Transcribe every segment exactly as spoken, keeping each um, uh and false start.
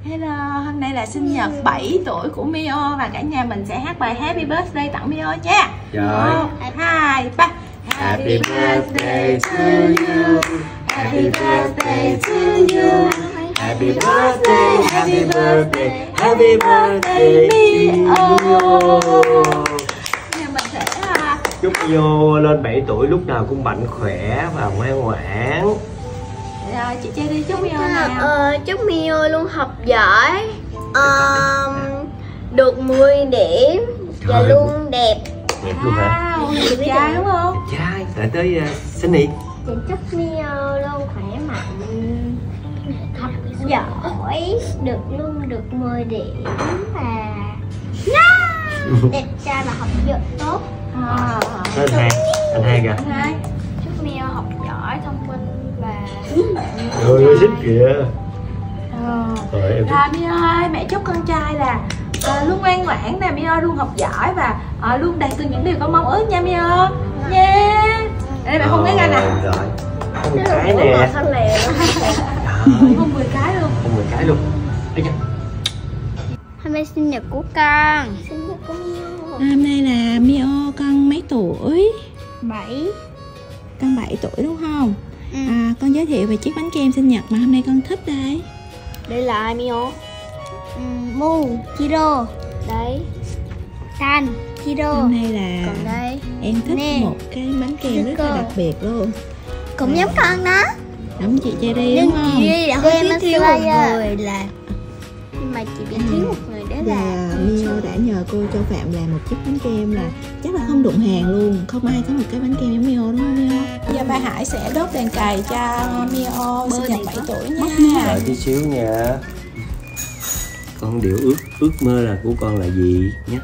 Hello, hôm nay là sinh nhật bảy tuổi của Mio và cả nhà mình sẽ hát bài Happy Birthday tặng Mio nha. Rồi. một, hai, ba. Happy birthday to you. Happy birthday to you. Happy birthday, happy birthday, happy birthday Mio. Nhà mình sẽ Chúc Mio lên bảy tuổi lúc nào cũng mạnh khỏe và ngoan ngoãn. Rồi, chị chơi đi chúc Mio nào. Ờ, chúc Mio luôn học giỏi, um, được mười điểm và Trời. luôn đẹp. Đẹp luôn hả? Wow, đẹp trai đúng không? Đẹp trai, tại tới uh, sinh nhật. Chị chúc Mio luôn khỏe mạnh, học giỏi, được luôn được mười điểm và đẹp trai và học giỏi tốt. À, Anh hai, anh hai kìa. anh hai. Chúc Mio học giỏi, thông minh và Ôi, ơi, xích kìa. Ờ. Rồi, em thích. Rồi Mio ơi, mẹ chúc con trai là à, luôn ngoan ngoãn nè, Mio luôn học giỏi và à, luôn đạt được những điều con mong ước nha Mio. Nha. Đây mẹ không cái ra nè. Rồi, có một cái nè. thân lè Không mười cái luôn. Không một cái luôn. Ây da. Hôm nay sinh nhật của con. Sinh nhật của Mio. Hôm nay là Mio con mấy tuổi? Bảy. Con bảy tuổi đúng không? Ừ. À, con giới thiệu về chiếc bánh kem sinh nhật mà hôm nay con thích đây. Đây là ai Mio? Ừ, Mu, Chiro. Đấy. San, Chiro. Hôm nay là Còn đây em thích nè, một cái bánh kem rất là Rico. đặc biệt luôn. cũng giống con đó. Giống chị Cherry Nhưng đúng không? chị đã hơi thiếu thiếu một người là, nhưng mà chị bị thiếu một người đó là Là Mio đã nhờ cô cho Phạm làm một chiếc bánh kem là chắc là không đụng hàng luôn. Không ai có một cái bánh kem giống Mio đúng không Mio? Bây giờ ba Hải sẽ đốt đèn cày cho Mio sinh nhật bảy tuổi nha. Đợi tí xíu nha. Con điều ước ước mơ là của con là gì nhé.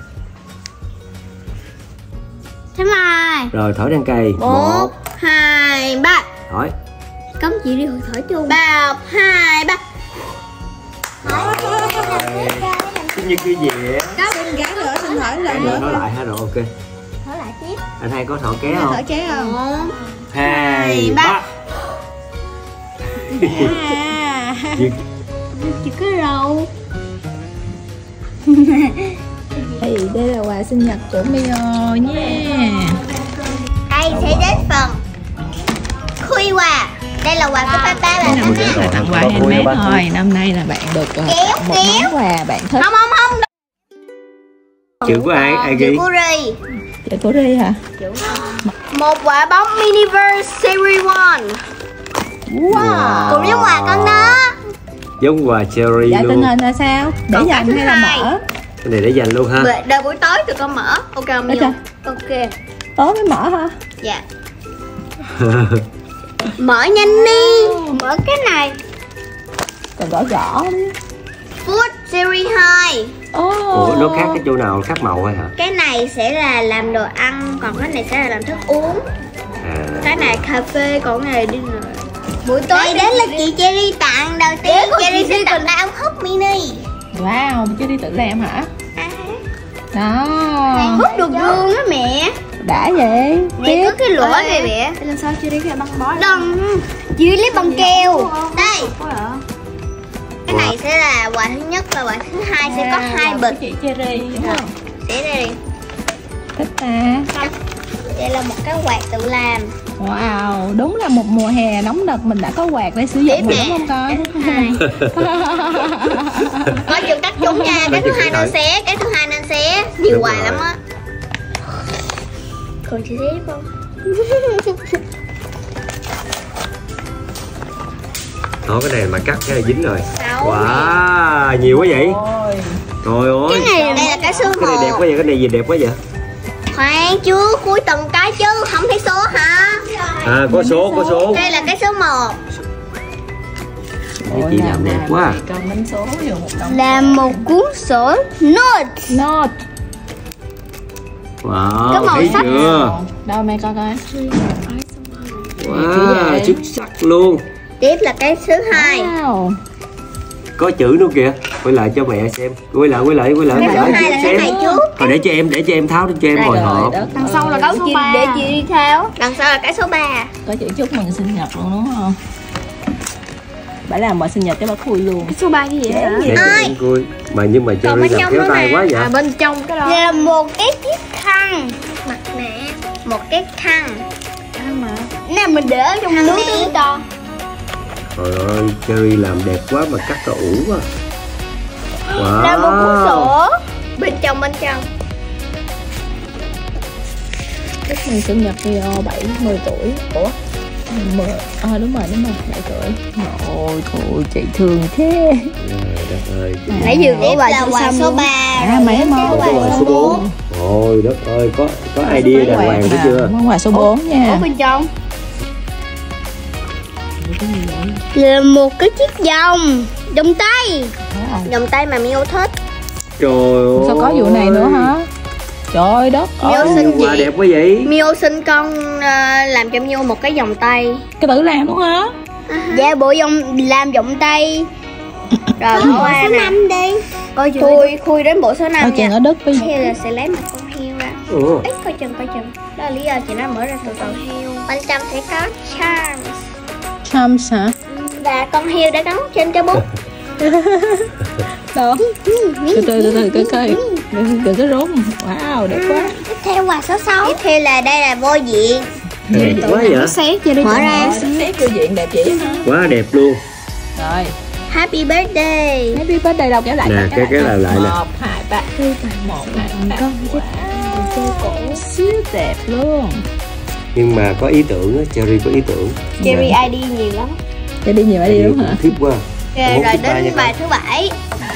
Thế mai. Rồi thổi đèn cày. Một, hai, ba. Thổi. Cấm chị đi hồi thổi chung. Ba, hai, ba. Sinh như cái gì vậy? Xin gắn nữa, xin thổi lần Rồi nữa. nói lại ha, rồi ok. Thổi lại tiếp. Anh hai có thổi ké Thổi không? ké không? Một, Hai, ba. ba. À. Gì? chỉ có râu. Thì đây là quà sinh nhật của Mio nha. Đây sẽ đến phần khui quà. Đây là quà của papa và Năm mama. nay là tặng quà handmade thôi. Năm nay là bạn được uh, Kéo, tặng một kéo. món quà bạn thích. Không không không. Chữ của ai? Ai Chữ ghi? của Ri. Chữ của Ri hả? Một quả bóng Miniverse Series một. Wow. Cũng giống quà con đó. Giống quà cherry Dạ tình luôn. hình là sao? Để Còn dành cái thứ hay là hai. mở? Cái này để dành luôn ha. Đợi, đợi buổi tối tụi con mở. Ok không Được Mio? chưa? Ok. Tối mới mở hả? Dạ. Mở nhanh đi. Mở cái này. Còn gõ gõ đi. Food Series hai. Ủa nó khác cái chỗ nào? Khác màu hay hả? Cái này sẽ là làm đồ ăn, còn cái này sẽ là làm thức uống. À. Cái này cà phê, còn cái này đi rồi. Buổi tối đây đến là chị Cherry tặng đầu tiên. Cherry sẽ tặng là ống hút mini. Wow, chứ đi tự làm hả? À, Đó. hút được luôn á mẹ. Đã vậy. Nè có cái lỗ này mẹ. Lần sau Cherry phải băng bó. Đừng. Chị lấy bằng keo. Đây. Cái này sẽ là quà thứ nhất và quà thứ hai sẽ có hai bịch. Chị Cherry đúng không? Sẽ đây. Thích ta. Đây là một cái quạt tự làm. Wow, đúng là một mùa hè nóng nực mình đã có quạt để sử dụng rồi đúng không con? Hai. Có chừng cắt chúng nha. Cái thứ hai nên xé, cái thứ hai nên xé. Nhiều Đúng quà rồi. lắm á. Còn chị xé không? Đó cái này mà cắt cái này dính rồi. Sáu. Wow, nhiều quá vậy. Ôi. Trời ơi. Cái này đây là cái số Cái này đẹp một. quá vậy, cái này gì đẹp quá vậy? Khoan chứ, cuối từng cái chứ, không thấy số hả? À có số, có số. Đây là cái số một. Cái chị làm đẹp quá. À. Con bánh số vô một đồng. Là một cuốn sổ note. Note. Wow, Cái màu thấy sắc. chưa? Đâu mẹ coi coi. Wow, xuất sắc luôn. Tiếp là cái thứ hai. Wow. Có chữ nữa kìa. Quay lại cho mẹ xem. Quay lại, quay lại, quay lại. Cái quay thứ lại hai là xem. cái này trước. Thôi để cho em, để cho em tháo cho em Đây hồi rồi, hộp. đất Đằng sau là ơi. cái số ba. Để chị đi tháo. Đằng sau là cái số ba. Có chữ chúc mừng sinh nhật luôn đúng không? Bà làm mọi sinh nhật cho bà khui luôn. Số ba cái gì hả? Để cho em khui. Mà nhưng mà Cherry làm khéo tay quá vậy. À, bên trong cái đó là một cái chiếc khăn mặt nạ, một cái khăn mà nè mình để ở trong nước đó to. Trời ơi, Cherry làm đẹp quá mà cắt cả ủ quá. Wow. Là một cuốn sổ bên trong bên trong. Chúc mừng sinh nhật Mio bảy mươi tuổi. Ủa? mười à, đúng rồi, đúng rồi, bảy tuổi. Ôi thôi, chị thương thế. Trời đất ơi. Nãy giờ của bà là quà số ba. À, mấy món quà số bốn. Ôi đất ơi, có có idea đàng hoàng đó chưa? Món quà số bốn nha. ở bên trong Là một cái chiếc vòng, vòng tay. Vòng tay mà Mio thích. Trời ơi. Sao có vụ này nữa hả? Trời đất ơi. Mio xin quà đẹp quá vậy. Mio xin con uh, làm cho Mio một cái vòng tay. Cái tự làm luôn hả? Uh-huh. Dạ bộ vòng làm vòng tay. Rồi bộ số năm đi. Coi chừng khui khui đến bộ số năm nha. Ở đất đi. Heo là sẽ lấy một con heo ra. Ủa? Ấy coi chừng coi chừng. Đó là lý do chị nó mở ra từ từ heo. Bên trong sẽ có charms. Charms hả? Và con heo đã gắn trên cái bút. Đó. Từ từ từ từ coi coi. Đừng đừng có rốn. Wow, đẹp quá. Tiếp theo quà số sáu. Tiếp theo là đây là vô diện. Đẹp quá vậy. xét cho đi. Mở ra. Xét vô diện đẹp vậy hả? Quá đẹp luôn. Rồi. Happy birthday. Happy birthday đâu kéo lại. Nè, cái cái là lại nè. một, hai, ba, một, hai, ba. Con wow. Cổ siêu đẹp luôn. Nhưng mà có ý tưởng á, Cherry có ý tưởng. Cherry i đê nhiều lắm. Để đi nhiều ai đi đúng hả? Khiếp quá. Rồi, rồi đến bài thứ bảy.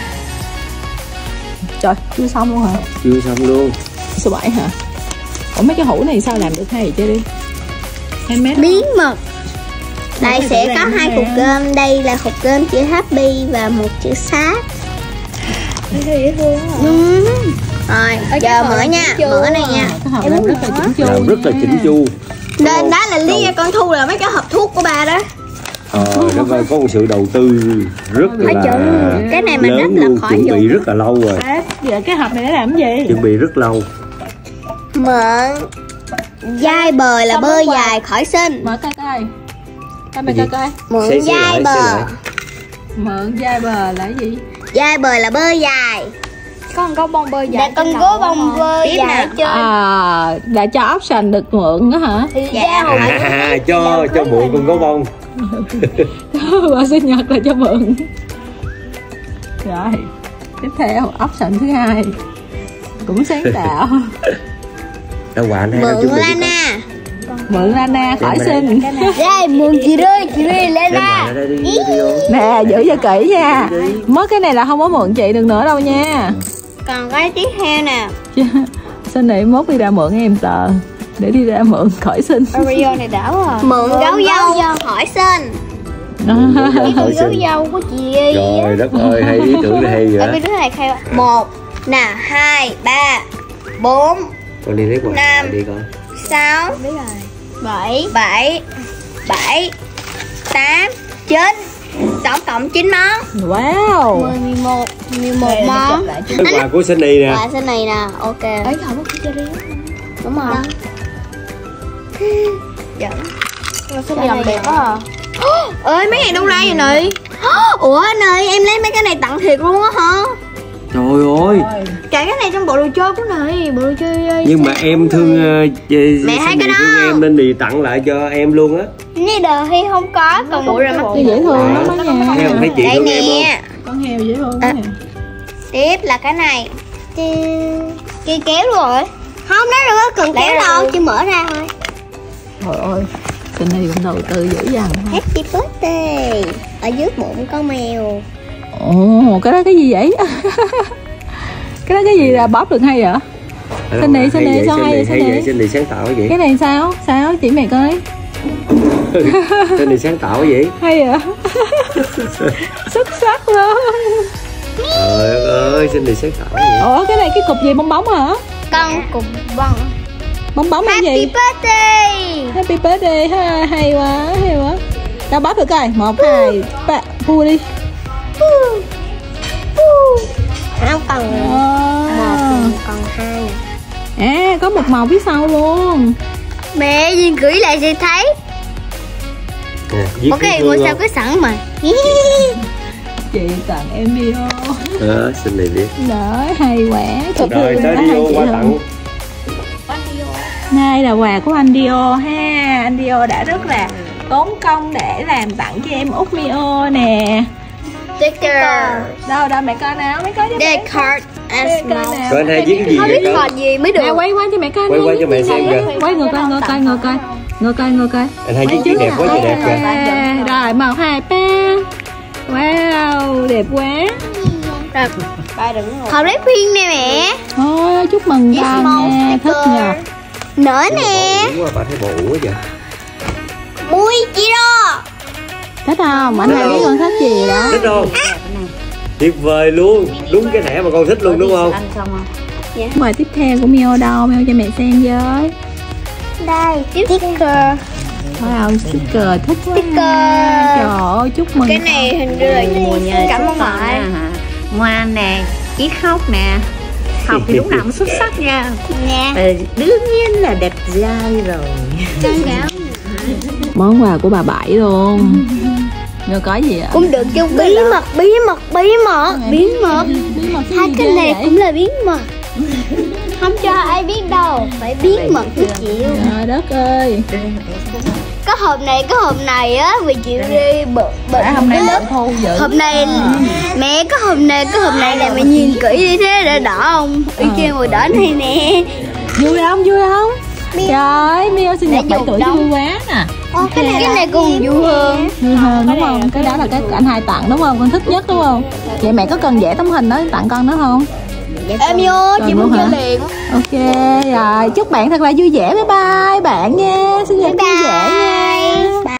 Trời, chưa xong luôn hả? Chưa xong luôn. Số bảy hả? Ủa mấy cái hũ này sao làm được hay vậy chứ đi? Handmade Bí mật. Đây sẽ có hai cục cơm. Đây là cục cơm chữ Happy và một chữ sát. dễ thương hả? Ừ. Rồi, giờ mở nha, mở này nha. Cái hộp làm rất là chỉnh chu. Làm rất là chỉnh chu. Nên đó là lý do con thu là mấy cái hộp thuốc của bà đó. Ờ, nó coi có một sự đầu tư rất là cái này mà lớn luôn, chuẩn bị rất là lâu rồi. À, giờ cái hộp này để làm cái gì? Chuẩn bị rất lâu. Mượn dai bời là bơi dài khỏi sinh. Mở coi coi. Coi mày coi coi. Mượn dai bờ. Mượn dai bờ là cái gì? Dai bời là bơi dài. Con có bông bơi dài. Để con có bông bơi dài trên. À, đã cho option được mượn đó hả? Dạ. À, cho cho mượn con có bông. Bà sinh nhật là cho mượn. Rồi, tiếp theo option thứ hai cũng sáng tạo. Đâu quà này mượn Lana. Mượn Lana khỏi sinh. Đây mượn chị đây, chị đây Lana. Nè, giữ cho kỹ nha. Mất cái này là không có mượn chị được nữa đâu nha. Còn cái tiếp theo nè. Xin này mốt đi ra mượn em tờ để đi ra mượn khỏi sinh. Oreo này đảo à. Mượn gấu dâu khỏi sinh. Khỏi Gấu dâu của chị Y. Trời đất ơi, hay ý tưởng này hay vậy. Tại vì đứa này khai một nè, hai, ba, bốn. Con đi lấy quà năm, đi coi. Sáu, bảy, bảy, bảy, tám, chín. Tổng cộng chín món. Wow. mười, mười một, mười một món. Cái quà của Sunny nè. Quà xin này nè, ok. Ấy không có cái cherry. Đúng rồi. Dạ. Cái này làm đẹp quá à. Ơi mấy này đâu ra vậy nị? Ủa anh ơi, em lấy mấy cái này tặng thiệt luôn á hả? Trời ơi. Cả cái này trong bộ đồ chơi của nị, bộ đồ chơi. Nhưng mà em thương uh, mẹ thấy cái đó thương em nên thì tặng lại cho em luôn á. Neither thì không có, còn bộ ra mắt Cái dễ thương lắm đó nha. Em thấy chị đây thương em nè. không? Con heo dễ thương À. nè. Tiếp là cái này. Cây kéo rồi. Không, nó đâu có cần kéo đâu, chỉ mở ra thôi. Trời ơi, tình này cũng đầu tư dữ dằn. Happy birthday. Ở dưới bụng con mèo. Ồ, cái đó cái gì vậy? Cái đó cái gì là bóp được hay vậy? Xin đi, xin đi, sao hay vậy? Hay vậy, xin đi sáng tạo vậy. Cái này sao? Sao? Chỉ mày coi. Xin đi sáng tạo vậy. Hay vậy? Xuất sắc luôn. Trời ơi, xin đi sáng tạo vậy. Ủa, cái này cái cục gì bong bóng hả? Con cục bông. Bong bóng là Happy gì? birthday. Happy birthday ha, hay quá, hay quá. Tao bóp được coi, một, hai, ba, vua đi. Không cần À. một, còn hai. À, có một màu phía sau luôn. Mẹ Duyên gửi lại sẽ thấy. Nè, viết Ok, cái ngôi thương sao không? cứ sẵn mà. Chị tặng em Mio. Ờ, xin này biết. Đấy, hay quá. Chị Rồi thương tới quá, Dio hai chị qua thương. tặng. Đây là quà của anh Dio ha. Anh Dio đã rất là tốn công để làm tặng cho em út Mio nè. Sticker. Đâu đâu mẹ coi nào, mẹ coi cho Đây mẹ. card and Mẹ coi small. nào. Rồi anh hai viết cái gì Không vậy biết con? card gì mới Nè được. quay qua cho mẹ coi. Quay nè, qua cho mẹ viết xem gì kìa. vậy? Quay ngược coi, ngược coi, ngược coi. Ngược coi, ngược coi. Anh hai viết chữ đẹp quá, chữ đẹp kìa. À, rồi một hai ba. Wow, đẹp quá. Hộp lấy khuyên nè mẹ. Thôi chúc mừng Yes, con small nha, thích sticker. nhờ. Nữa nè. Ủa, bà thấy bộ ủ quá vậy? Mui Chiro. Thích không? Anh hai biết con thích gì đó. Thích không? Tuyệt vời luôn, đúng cái thẻ mà con thích luôn đúng không? Quà tiếp theo của Mio đâu? Mio cho mẹ xem với. Đây, sticker. Wow, sticker thích quá. Sticker. Trời ơi, chúc mừng. Cái này hình như là mùa nhờ cảm ơn con ngoại. hả? Ngoan nè, ít khóc nè. Học thì lúc nào cũng xuất sắc nha. Nè. Ừ, đương nhiên là đẹp trai rồi. Món quà của bà Bảy luôn. Rồi có gì ạ? Cũng được chung bí mật, bí mật, bí mật, bí mật. Bí mật Hai cái này cũng là bí mật. Không cho ai biết đâu, phải bí mật với chịu. Trời đất ơi. Có hộp này, có hộp này á, vì chịu đi bự bự Đã hôm nay cái lớp. bội thu dữ. Hộp này mẹ có hộp này, có hộp này nè, mẹ nhìn kỹ đi thế đã đỏ không? Y chang màu đỏ này nè. Vui không? Vui không? Trời ơi, Mio sinh nhật bảy tuổi vui quá nè. Ô, cái này cái này còn vui hơn. Vui hơn đúng không? Cái đó là cái anh hai tặng đúng không? Con thích nhất đúng không? Vậy mẹ có cần vẽ tấm hình đó tặng con nữa không? Em vô, chị Cần muốn luôn hả? chơi liền. Ok, rồi chúc bạn thật là vui vẻ. Bye bye bạn nha. Sinh nhật vui vẻ nha.